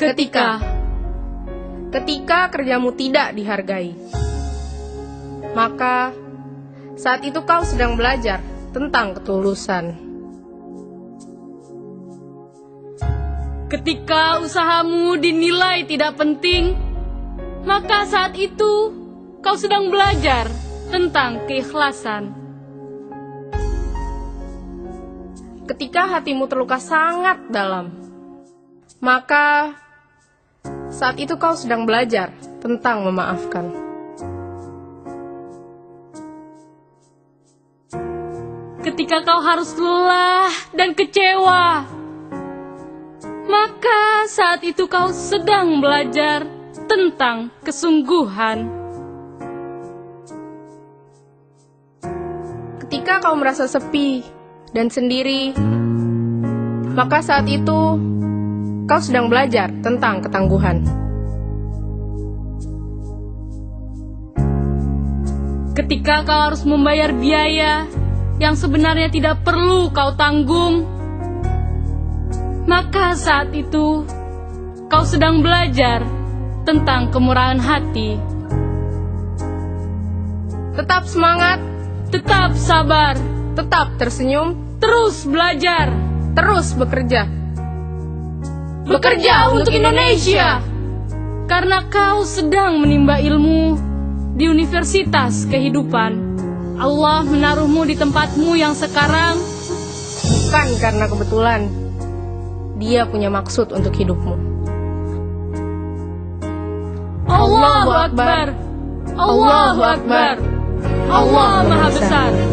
Ketika kerjamu tidak dihargai, maka saat itu kau sedang belajar tentang ketulusan. Ketika usahamu dinilai tidak penting, maka saat itu kau sedang belajar tentang keikhlasan. Ketika hatimu terluka sangat dalam, maka saat itu kau sedang belajar tentang memaafkan. Ketika kau harus lelah dan kecewa, maka saat itu kau sedang belajar tentang kesungguhan. Ketika kau merasa sepi dan sendiri, maka saat itu kau sedang belajar tentang ketangguhan. Ketika kau harus membayar biaya yang sebenarnya tidak perlu kau tanggung, maka saat itu kau sedang belajar tentang kemurahan hati. Tetap semangat, tetap sabar, tetap tersenyum, terus belajar, terus bekerja. Bekerja untuk Indonesia, karena kau sedang menimba ilmu di universitas kehidupan. Allah menaruhmu di tempatmu yang sekarang bukan karena kebetulan. Dia punya maksud untuk hidupmu. Allahu Akbar, Allahu Akbar, Allah Maha Besar.